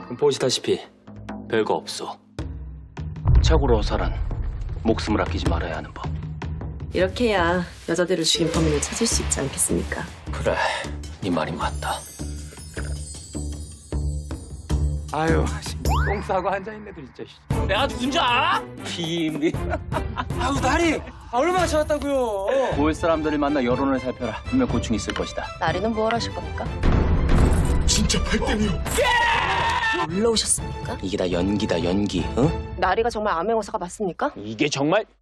보시다시피 별거 없어. 최고로 허살한 목숨을 아끼지 말아야 하는 법. 이렇게 해야 여자들을 죽인 범인을 찾을 수 있지 않겠습니까? 그래, 네 말이 맞다. 아유, 똥 싸고 앉아있네, 진짜. 내가 누군지 알아? 비밀. 아유, 나리! 얼마나 찾았다고요? 볼 사람들을 만나 여론을 살펴라. 분명 고충이 있을 것이다. 나리는 뭘 하실 겁니까? 진짜 발등이요. 놀러 오셨습니까? 이게 다 연기다, 연기. 응? 나리가 정말 암행어사가 맞습니까? 이게 정말